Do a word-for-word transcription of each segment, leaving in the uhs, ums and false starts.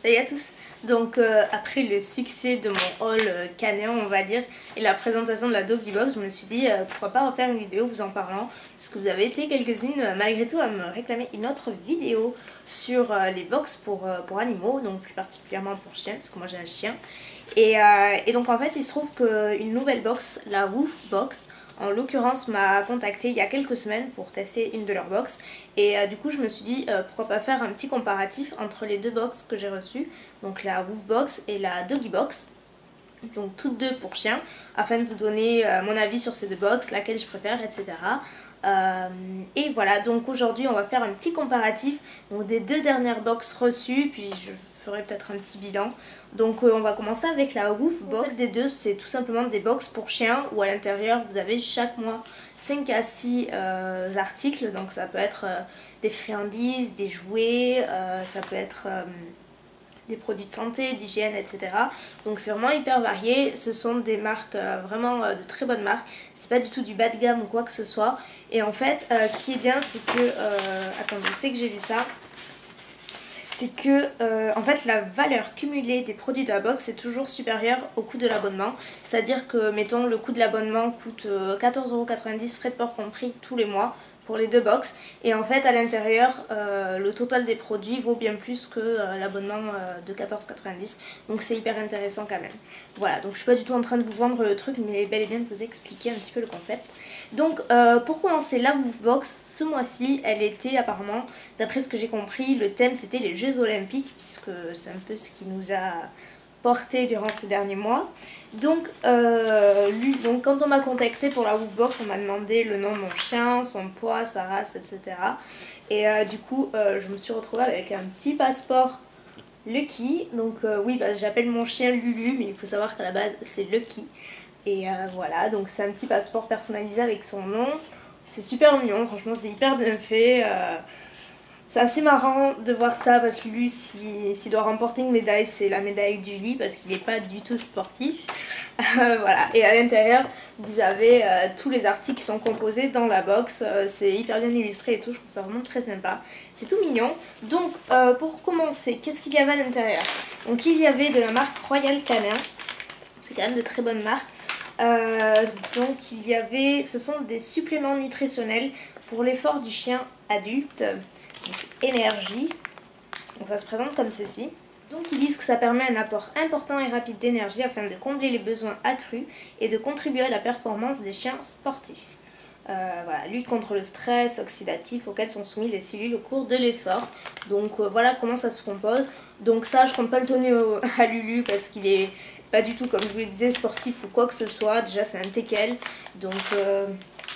Salut à tous. Donc euh, après le succès de mon haul euh, canin on va dire et la présentation de la Doggy Box, je me suis dit euh, pourquoi pas refaire une vidéo vous en parlant, puisque vous avez été quelques-unes euh, malgré tout à me réclamer une autre vidéo sur euh, les box pour, euh, pour animaux, donc plus particulièrement pour chiens parce que moi j'ai un chien. Et, euh, et donc en fait il se trouve qu'une nouvelle box, la Woof Box, en l'occurrence m'a contacté il y a quelques semaines pour tester une de leurs box. Et euh, du coup je me suis dit euh, pourquoi pas faire un petit comparatif entre les deux box que j'ai reçues, donc la Woof Box et la Doggy Box, donc toutes deux pour chiens, afin de vous donner euh, mon avis sur ces deux box, laquelle je préfère, et cetera. Euh, et voilà, donc aujourd'hui on va faire un petit comparatif donc, des deux dernières box reçues, puis je ferai peut-être un petit bilan. Donc euh, on va commencer avec la Woof Box. Celle des deux, c'est tout simplement des box pour chiens où à l'intérieur vous avez chaque mois cinq à six euh, articles, donc ça peut être euh, des friandises, des jouets, euh, ça peut être euh, des produits de santé, d'hygiène, et cetera. Donc c'est vraiment hyper varié, ce sont des marques euh, vraiment euh, de très bonnes marques, c'est pas du tout du bas de gamme ou quoi que ce soit. Et en fait euh, ce qui est bien c'est que, euh, attendez, je sais que j'ai lu ça, c'est que euh, en fait la valeur cumulée des produits de la box est toujours supérieure au coût de l'abonnement. C'est à dire que mettons le coût de l'abonnement coûte euh, quatorze euros quatre-vingt-dix, frais de port compris tous les mois pour les deux box, et en fait à l'intérieur euh, le total des produits vaut bien plus que euh, l'abonnement euh, de quatorze euros quatre-vingt-dix, donc c'est hyper intéressant quand même. Voilà, donc je suis pas du tout en train de vous vendre le truc, mais bel et bien de vous expliquer un petit peu le concept. Donc euh, pour commencer, la Woof Box ce mois-ci elle était apparemment, d'après ce que j'ai compris, le thème c'était les Jeux Olympiques, puisque c'est un peu ce qui nous a porté durant ces derniers mois. Donc, euh, lui, donc quand on m'a contacté pour la Woof Box, on m'a demandé le nom de mon chien, son poids, sa race, et cetera. Et euh, du coup, euh, je me suis retrouvée avec un petit passeport Lucky. Donc euh, oui, bah, j'appelle mon chien Lulu, mais il faut savoir qu'à la base c'est Lucky. Et euh, voilà, donc c'est un petit passeport personnalisé avec son nom. C'est super mignon, franchement c'est hyper bien fait. Euh, C'est assez marrant de voir ça parce que lui, s'il si doit remporter une médaille, c'est la médaille du lit parce qu'il n'est pas du tout sportif. Euh, voilà, et à l'intérieur, vous avez euh, tous les articles qui sont composés dans la box. Euh, c'est hyper bien illustré et tout, je trouve ça vraiment très sympa. C'est tout mignon. Donc, euh, pour commencer, qu'est-ce qu'il y avait à l'intérieur? Donc, il y avait de la marque Royal Canin. C'est quand même de très bonnes marques. Euh, donc, il y avait, ce sont des suppléments nutritionnels pour l'effort du chien adulte. Donc, énergie, donc ça se présente comme ceci. Donc ils disent que ça permet un apport important et rapide d'énergie afin de combler les besoins accrus et de contribuer à la performance des chiens sportifs. Euh, voilà, lutte contre le stress oxydatif auquel sont soumis les cellules au cours de l'effort. Donc euh, voilà comment ça se compose. Donc ça, je compte pas le donner au, à Lulu parce qu'il est pas du tout, comme je vous le disais, sportif ou quoi que ce soit. Déjà c'est un teckel, donc... Euh,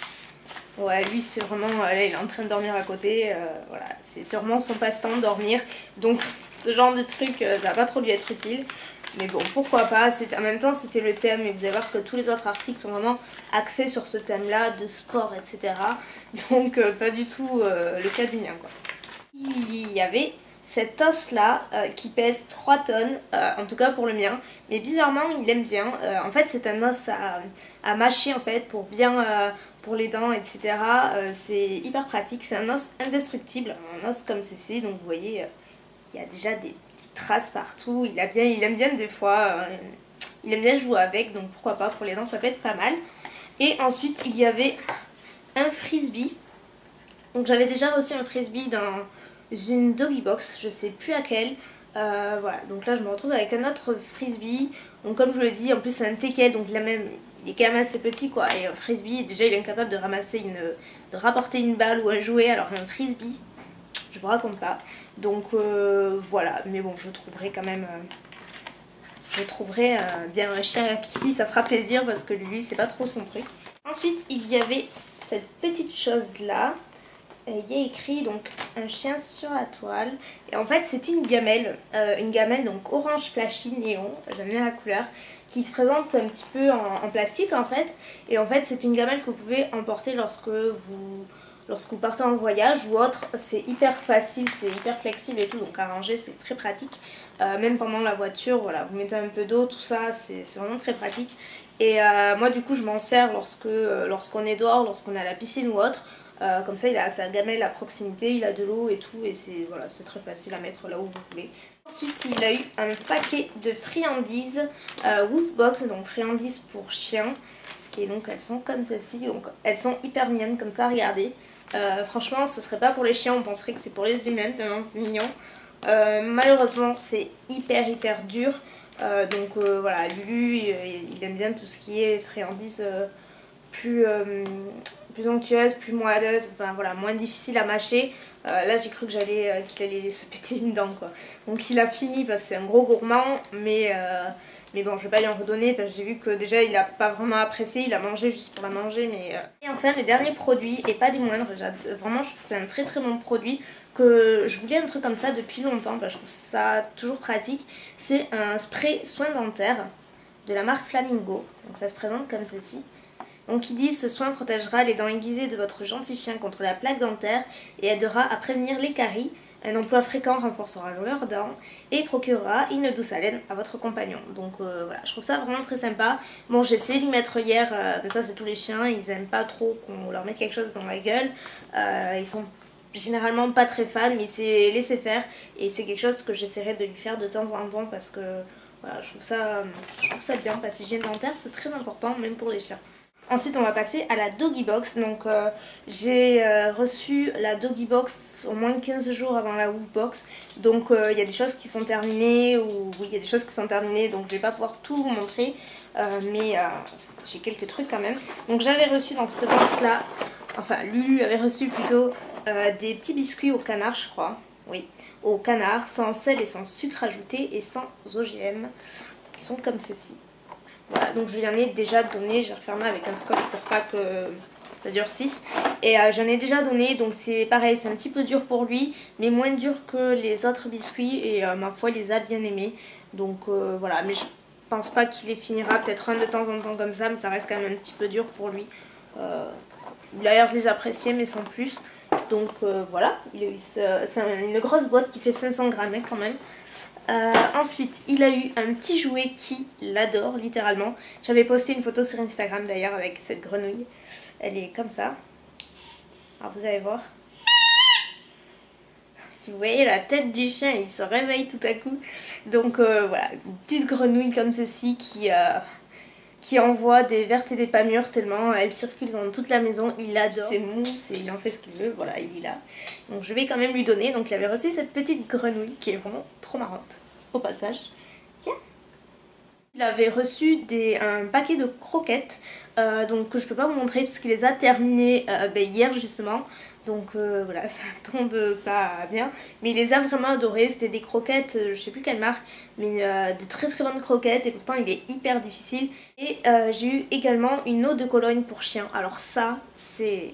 ouais, lui c'est vraiment, euh, là il est en train de dormir à côté, euh, voilà, c'est vraiment son passe-temps de dormir, donc ce genre de truc, euh, ça va pas trop lui être utile, mais bon, pourquoi pas, en même temps c'était le thème, et vous allez voir que tous les autres articles sont vraiment axés sur ce thème-là, de sport, et cetera, donc euh, pas du tout euh, le cas du mien, quoi. Il y avait cet os là euh, qui pèse trois tonnes, euh, en tout cas pour le mien, mais bizarrement il aime bien. Euh, en fait c'est un os à, à mâcher en fait pour bien, euh, pour les dents, et cetera. Euh, c'est hyper pratique, c'est un os indestructible, un os comme ceci, donc vous voyez, euh, il y a déjà des petites traces partout, il, a bien, il aime bien des fois, euh, il aime bien jouer avec, donc pourquoi pas, pour les dents ça peut être pas mal. Et ensuite il y avait un frisbee, donc j'avais déjà reçu un frisbee dans une Doggy Box, je sais plus laquelle. Euh, voilà, donc là je me retrouve avec un autre frisbee. Donc comme je vous l'ai dit, en plus c'est un teckel, donc il, a même, il est quand même assez petit quoi. Et un frisbee, déjà il est incapable de ramasser une, de rapporter une balle ou un jouet, alors un frisbee, je vous raconte pas. Donc euh, voilà, mais bon, je trouverai quand même, euh, je trouverai euh, bien un chien à qui ça fera plaisir parce que lui c'est pas trop son truc. Ensuite il y avait cette petite chose là. Il y a écrit donc un chien sur la toile, et en fait c'est une gamelle, euh, une gamelle donc orange flashy néon, j'aime bien la couleur, qui se présente un petit peu en, en plastique en fait, et en fait c'est une gamelle que vous pouvez emporter lorsque vous, lorsque vous partez en voyage ou autre. C'est hyper facile, c'est hyper flexible et tout, donc à ranger c'est très pratique, euh, même pendant la voiture, voilà, vous mettez un peu d'eau, tout ça, c'est vraiment très pratique. Et euh, moi du coup je m'en sers lorsque euh, lorsqu'on est dehors, lorsqu'on est à la piscine ou autre. Euh, comme ça il a sa gamelle à proximité, il a de l'eau et tout, et c'est voilà, c'est très facile à mettre là où vous voulez. Ensuite il a eu un paquet de friandises euh, Woofbox, donc friandises pour chiens. Et donc elles sont comme ceci, donc elles sont hyper mignonnes comme ça, regardez. Euh, franchement ce serait pas pour les chiens, on penserait que c'est pour les humains tellement c'est mignon. Euh, malheureusement c'est hyper hyper dur. Euh, donc euh, voilà, Lulu il, il aime bien tout ce qui est friandises euh, plus, euh, plus onctueuses, plus moelleuses, enfin voilà, moins difficile à mâcher. Euh, là j'ai cru que j'allais euh, qu'il allait se péter une dent quoi. Donc il a fini parce que c'est un gros gourmand, mais, euh, mais bon je vais pas lui en redonner parce que j'ai vu que déjà il a pas vraiment apprécié, il a mangé juste pour la manger. Mais euh... Et enfin le dernier produit, et pas des moindres, vraiment je trouve que c'est un très très bon produit, que je voulais un truc comme ça depuis longtemps, parce que je trouve ça toujours pratique. C'est un spray soin dentaire de la marque Flamingo, donc ça se présente comme ceci. Donc ils disent ce soin protégera les dents aiguisées de votre gentil chien contre la plaque dentaire et aidera à prévenir les caries. Un emploi fréquent renforcera leurs dents et procurera une douce haleine à votre compagnon. Donc euh, voilà, je trouve ça vraiment très sympa. Bon, j'ai essayé de lui mettre hier, euh, mais ça c'est tous les chiens, ils aiment pas trop qu'on leur mette quelque chose dans la gueule. Euh, ils sont généralement pas très fans, mais c'est laisser faire et c'est quelque chose que j'essaierai de lui faire de temps en temps parce que voilà, je trouve ça, je trouve ça bien, parce que l'hygiène dentaire c'est très important même pour les chiens. Ensuite on va passer à la Doggy Box. Donc euh, j'ai euh, reçu la Doggy Box au moins quinze jours avant la Woofbox. Donc il euh, y a des choses qui sont terminées, ou oui il y a des choses qui sont terminées, donc je vais pas pouvoir tout vous montrer. Euh, mais euh, j'ai quelques trucs quand même. Donc j'avais reçu dans cette box là, enfin Lulu avait reçu plutôt euh, des petits biscuits au canard je crois. Oui, au canard, sans sel et sans sucre ajouté et sans O G M. Qui sont comme ceci. Voilà, donc je lui en ai déjà donné, j'ai refermé avec un scotch pour pas que ça durcisse. Et euh, j'en ai déjà donné, donc c'est pareil, c'est un petit peu dur pour lui, mais moins dur que les autres biscuits. Et euh, ma foi, il les a bien aimés. Donc euh, voilà, mais je pense pas qu'il les finira, peut-être un de temps en temps comme ça, mais ça reste quand même un petit peu dur pour lui. Euh, il a l'air de les apprécier, mais sans plus. Donc euh, voilà, il a eu ce, c'est une grosse boîte qui fait cinq cents grammes hein, quand même. Euh, ensuite, il a eu un petit jouet qui l'adore littéralement. J'avais posté une photo sur Instagram d'ailleurs avec cette grenouille. Elle est comme ça. Alors vous allez voir. Si vous voyez la tête du chien, il se réveille tout à coup. Donc euh, voilà, une petite grenouille comme ceci qui, euh, qui envoie des vertes et des pas mûres tellement elle circule dans toute la maison. Il adore. C'est mou, il en fait ce qu'il veut. Voilà, il est là. Donc je vais quand même lui donner. Donc il avait reçu cette petite grenouille qui est vraiment trop marrante. Au passage, tiens. Il avait reçu des, un paquet de croquettes. Euh, donc que je peux pas vous montrer puisqu'il les a terminées euh, ben, hier justement. Donc euh, voilà, ça tombe pas bien. Mais il les a vraiment adorées. C'était des croquettes, euh, je sais plus quelle marque, mais euh, des très très bonnes croquettes. Et pourtant il est hyper difficile. Et euh, j'ai eu également une eau de Cologne pour chien. Alors ça, c'est...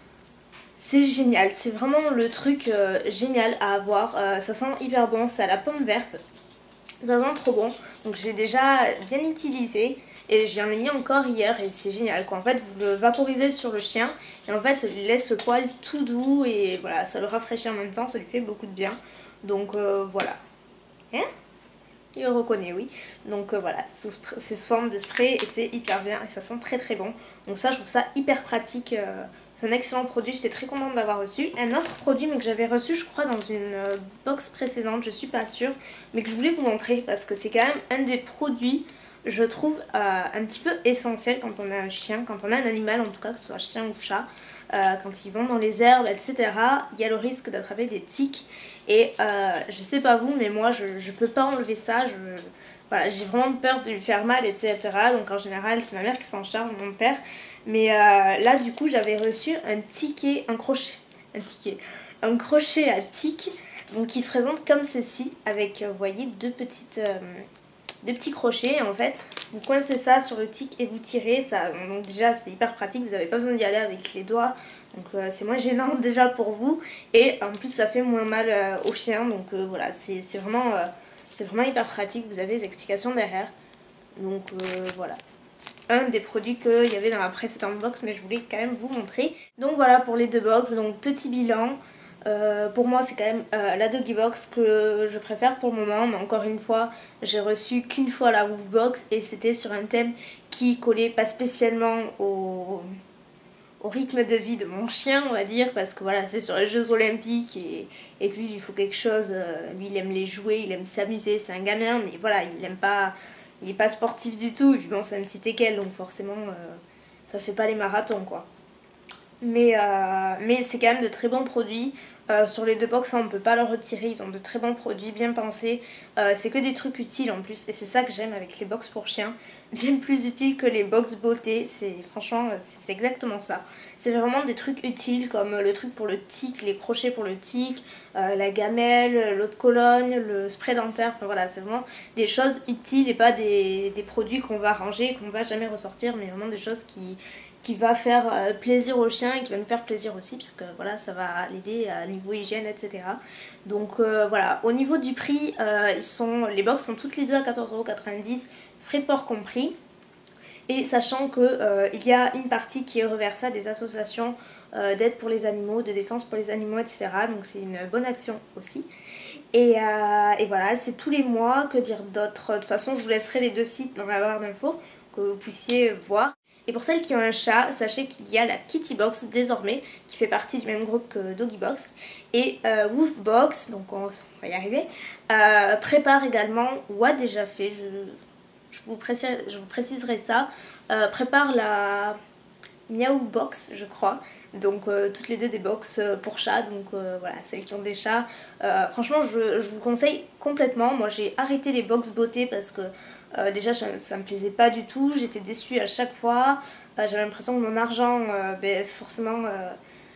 C'est génial, c'est vraiment le truc euh, génial à avoir, euh, ça sent hyper bon, c'est à la pomme verte, ça sent trop bon, donc j'ai déjà bien utilisé et je l'en ai mis encore hier et c'est génial quoi. En fait vous le vaporisez sur le chien et en fait ça lui laisse le poil tout doux et voilà, ça le rafraîchit en même temps, ça lui fait beaucoup de bien, donc euh, voilà. Hein? Il le reconnaît, oui. Donc euh, voilà, c'est sous forme de spray et c'est hyper bien et ça sent très très bon. Donc ça, je trouve ça hyper pratique. Euh, c'est un excellent produit, j'étais très contente d'avoir reçu. Un autre produit, mais que j'avais reçu, je crois, dans une euh, box précédente, je suis pas sûre, mais que je voulais vous montrer parce que c'est quand même un des produits, je trouve, euh, un petit peu essentiel quand on a un chien, quand on a un animal en tout cas, que ce soit chien ou chat. Euh, quand ils vont dans les herbes, et cetera, il y a le risque d'attraper des tiques. Et euh, je sais pas vous, mais moi je, je peux pas enlever ça. Je, voilà, j'ai vraiment peur de lui faire mal, et cetera. Donc en général, c'est ma mère qui s'en charge, mon père. Mais euh, là, du coup, j'avais reçu un ticket, un crochet, un ticket, un crochet à tique, donc qui se présente comme ceci, avec, vous voyez, deux petites. Euh, des petits crochets et en fait vous coincez ça sur le tic et vous tirez ça. Donc déjà c'est hyper pratique, vous n'avez pas besoin d'y aller avec les doigts, donc euh, c'est moins gênant déjà pour vous et en plus ça fait moins mal euh, au chien, donc euh, voilà, c'est vraiment, euh, c'est vraiment hyper pratique, vous avez les explications derrière. Donc euh, voilà, un des produits qu'il y avait dans la précédente box, mais je voulais quand même vous montrer. Donc voilà pour les deux box, donc petit bilan. Euh, pour moi c'est quand même euh, la Doggy Box que je préfère pour le moment, mais encore une fois j'ai reçu qu'une fois la Woofbox et c'était sur un thème qui collait pas spécialement au, au rythme de vie de mon chien, on va dire, parce que voilà, c'est sur les Jeux Olympiques et, et puis il faut quelque chose. Euh, lui, il aime les jouer, il aime s'amuser, c'est un gamin, mais voilà, il aime pas, il est pas sportif du tout. Et puis bon, c'est un petit teckel, donc forcément, euh, ça fait pas les marathons, quoi. Mais, euh, mais c'est quand même de très bons produits. Euh, sur les deux box, on ne peut pas leur retirer. Ils ont de très bons produits, bien pensés. Euh, c'est que des trucs utiles en plus. Et c'est ça que j'aime avec les box pour chiens. Bien plus utiles que les box beauté. C'est franchement, c'est exactement ça. C'est vraiment des trucs utiles comme le truc pour le tic, les crochets pour le tic, euh, la gamelle, l'eau de Cologne, le spray dentaire. Enfin voilà, c'est vraiment des choses utiles et pas des, des produits qu'on va ranger et qu'on ne va jamais ressortir. Mais vraiment des choses qui... qui va faire plaisir au chien et qui va nous faire plaisir aussi, puisque voilà, ça va l'aider à niveau hygiène, et cetera. Donc euh, voilà, au niveau du prix, euh, ils sont, les box sont toutes les deux à quatorze euros quatre-vingt-dix, frais de port compris. Et sachant qu'il euh, y a une partie qui est reversée à des associations euh, d'aide pour les animaux, de défense pour les animaux, et cetera. Donc c'est une bonne action aussi. Et, euh, et voilà, c'est tous les mois, que dire d'autre. De toute façon, je vous laisserai les deux sites dans la barre d'infos, que vous puissiez voir. Et pour celles qui ont un chat, sachez qu'il y a la Kitty Box désormais, qui fait partie du même groupe que Doggy Box. Et euh, Woof Box, donc on va y arriver, euh, prépare également, ou a déjà fait, je, je, vous, précise, je vous préciserai ça, euh, prépare la Miaou Box, je crois. Donc euh, toutes les deux des box pour chats, donc euh, voilà, celles qui ont des chats. Euh, franchement, je, je vous conseille complètement. Moi j'ai arrêté les box beauté parce que euh, déjà ça, ça me plaisait pas du tout. J'étais déçue à chaque fois. Euh, J'avais l'impression que mon argent, euh, ben, forcément, euh,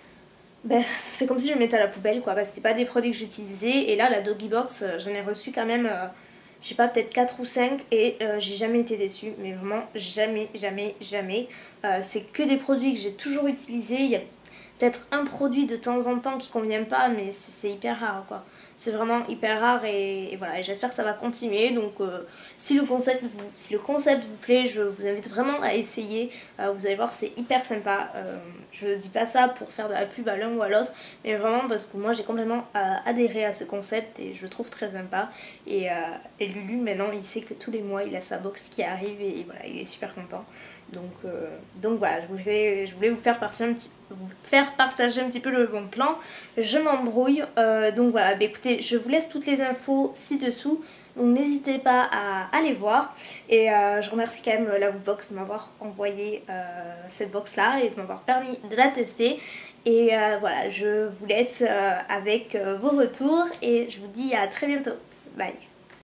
ben, c'est comme si je le mettais à la poubelle, quoi. C'était pas des produits que j'utilisais. Et là, la Doggy Box, euh, j'en ai reçu quand même... Euh, je sais pas, peut-être quatre ou cinq et euh, j'ai jamais été déçue, mais vraiment jamais, jamais, jamais. Euh, c'est que des produits que j'ai toujours utilisés. Il y a peut-être un produit de temps en temps qui convient pas, mais c'est hyper rare, quoi. C'est vraiment hyper rare et, et voilà, et j'espère que ça va continuer. Donc euh, si, le concept vous, si le concept vous plaît, je vous invite vraiment à essayer. Euh, vous allez voir, c'est hyper sympa. Euh, je dis pas ça pour faire de la pub à l'un ou à l'autre, mais vraiment parce que moi j'ai complètement euh, adhéré à ce concept et je le trouve très sympa. Et, euh, et Lulu, maintenant, il sait que tous les mois, il a sa box qui arrive et, et voilà, il est super content. Donc, euh, donc voilà, je voulais, je voulais vous, faire partager un petit, vous faire partager un petit peu le bon plan. Je m'embrouille. Euh, donc voilà, bah écoutez, je vous laisse toutes les infos ci-dessous. Donc n'hésitez pas à aller voir. Et euh, je remercie quand même la Woofbox de m'avoir envoyé euh, cette box-là et de m'avoir permis de la tester. Et euh, voilà, je vous laisse euh, avec euh, vos retours et je vous dis à très bientôt. Bye.